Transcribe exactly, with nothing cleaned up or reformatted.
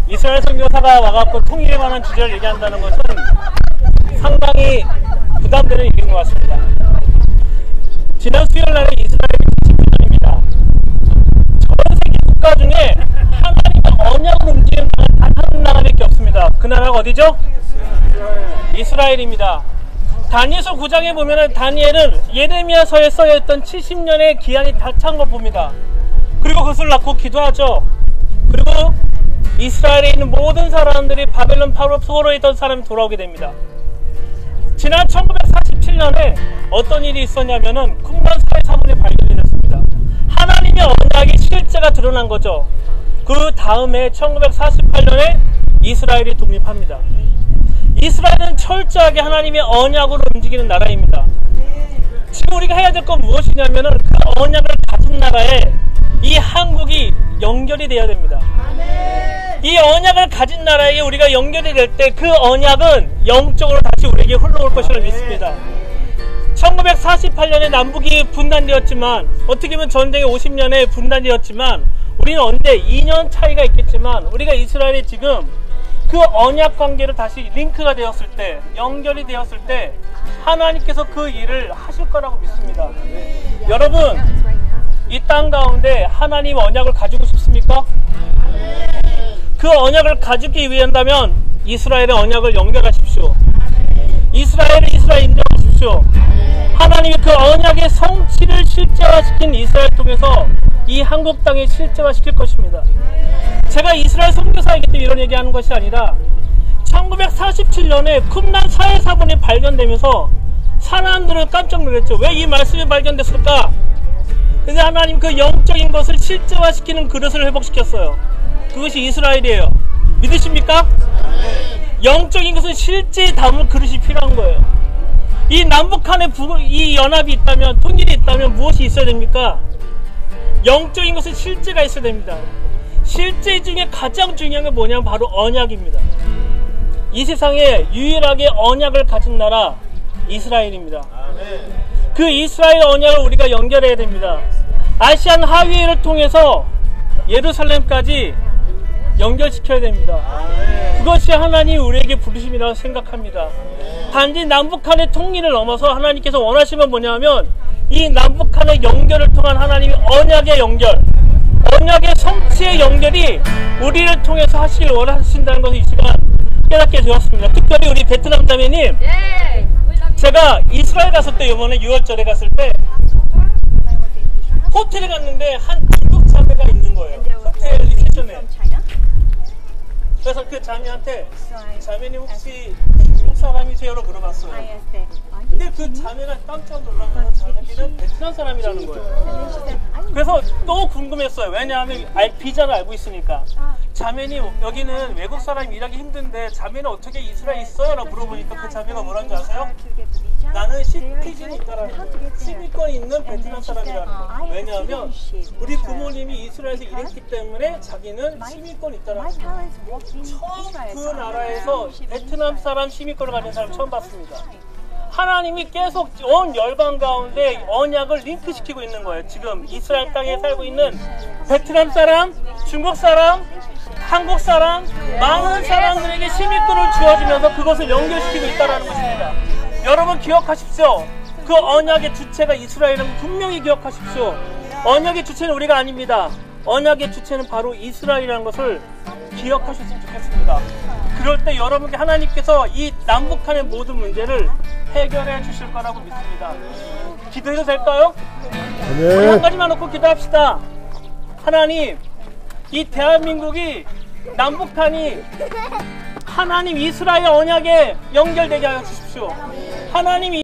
이스라엘 선교사가 와갖고 통일에 관한 주제를 얘기한다는 것은 상당히 부담되는 일인 것 같습니다. 지난 수요일날에 이스라엘이 칠십 주년입니다. 전 세계 국가 중에 하나님의 언약을 움직이는 단 한 나라밖에 없습니다. 그 나라가 어디죠? 이스라엘입니다. 다니엘서 구 장에 보면 다니엘은 예레미야서에 써있던 칠십 년의 기한이 다 찬 걸 봅니다. 그리고 그것을 낳고 기도하죠. 그리고 이스라엘에 있는 모든 사람들이 바벨론 파로 포로에 있던 사람이 돌아오게 됩니다. 지난 천구백사십칠 년에 어떤 일이 있었냐면은 쿰란 사회 사문이 발견이 됐습니다. 하나님의 언약이 실제가 드러난 거죠. 그 다음에 천구백사십팔 년에 이스라엘이 독립합니다. 이스라엘은 철저하게 하나님의 언약으로 움직이는 나라입니다. 지금 우리가 해야 될 건 무엇이냐면은 그 언약을 가진 나라에 이 한국이 연결이 돼야 됩니다. 이 언약을 가진 나라에 우리가 연결이 될 때 그 언약은 영적으로 다시 우리에게 흘러올 것이라 믿습니다. 천구백사십팔 년에 남북이 분단되었지만, 어떻게 보면 전쟁이 오십 년에 분단되었지만, 우리는 언제 이 년 차이가 있겠지만 우리가 이스라엘이 지금 그 언약 관계로 다시 링크가 되었을 때, 연결이 되었을 때 하나님께서 그 일을 하실 거라고 믿습니다. 네. 여러분, 이 땅 가운데 하나님 언약을 가지고 싶습니까? 그 언약을 가지기 위한다면 이스라엘의 언약을 연결하십시오. 이스라엘을 이스라엘 인정하십시오. 하나님이 그 언약의 성취를 실제화시킨 이스라엘 통해서 이 한국 땅에 실제화시킬 것입니다. 제가 이스라엘 선교사이기 때문에 이런 얘기하는 것이 아니라 천구백사십칠 년에 쿰란 사회사본이 발견되면서 사람들은 깜짝 놀랐죠. 왜 이 말씀이 발견됐을까? 근데 하나님 그 영적인 것을 실제화시키는 그릇을 회복시켰어요. 그것이 이스라엘이에요. 믿으십니까? 영적인 것은 실제 담을 그릇이 필요한 거예요. 이 남북한의 부, 이 연합이 있다면, 통일이 있다면 무엇이 있어야 됩니까? 영적인 것은 실제가 있어야 됩니다. 실제 중에 가장 중요한 게 뭐냐면 바로 언약입니다. 이 세상에 유일하게 언약을 가진 나라 이스라엘입니다. 그 이스라엘 언약을 우리가 연결해야 됩니다. 아시안 하위를 통해서 예루살렘까지 연결시켜야 됩니다. 그것이 하나님이 우리에게 부르심이라고 생각합니다. 단지 남북한의 통일을 넘어서 하나님께서 원하시는 건 뭐냐면 이 남북한의 연결을 통한 하나님의 언약의 연결, 언약의 성취의 연결이 우리를 통해서 하시길 원하신다는 것을 이 시간 깨닫게 되었습니다. 특별히 우리 베트남 자매님, 제가 이스라엘 갔을 때, 이번에 유월절에 갔을 때 호텔에 갔는데 한 중국 자매가 있는 거예요. 호텔 리셉션에. 그래서 그 자매한테 자매님 혹시 중국 사람이세요라고 물어봤어요. 근데 그 자매가 깜짝 놀라서 자매는 베트남 사람이라는 거예요. 그래서 또 궁금했어요. 왜냐하면 비자를 알고 있으니까. 자매님 여기는 외국 사람이 일하기 힘든데 자매는 어떻게 이스라엘에 있어요? 라고 물어보니까 그 자매가 뭐라는 줄 아세요? 나는 시티즌이 있다라는 거예요. 시민권 있는 베트남 사람이라는 거예요. 왜냐하면 우리 부모님이 이스라엘에서 일했기 때문에 자기는 시민권이 있다라는 거예요. 처음 그 나라에서 베트남 사람 시민권을 가진 사람 처음 봤습니다. 하나님이 계속 온 열방 가운데 언약을 링크시키고 있는 거예요. 지금 이스라엘 땅에 살고 있는 베트남 사람, 중국 사람, 한국 사람, 많은 사람들에게 시민권을 주어지면서 그것을 연결시키고 있다는 것입니다. 여러분 기억하십시오. 그 언약의 주체가 이스라엘은 분명히 기억하십시오. 언약의 주체는 우리가 아닙니다. 언약의 주체는 바로 이스라엘이라는 것을 기억하셨으면 좋겠습니다. 그럴 때 여러분께 하나님께서 이 남북한의 모든 문제를 해결해 주실 거라고 믿습니다. 기도해도 될까요? 네. 우리 한 가지만 놓고 기도합시다. 하나님, 이 대한민국이, 남북한이 하나님 이스라엘 언약에 연결되게 하여 주십시오. 하나님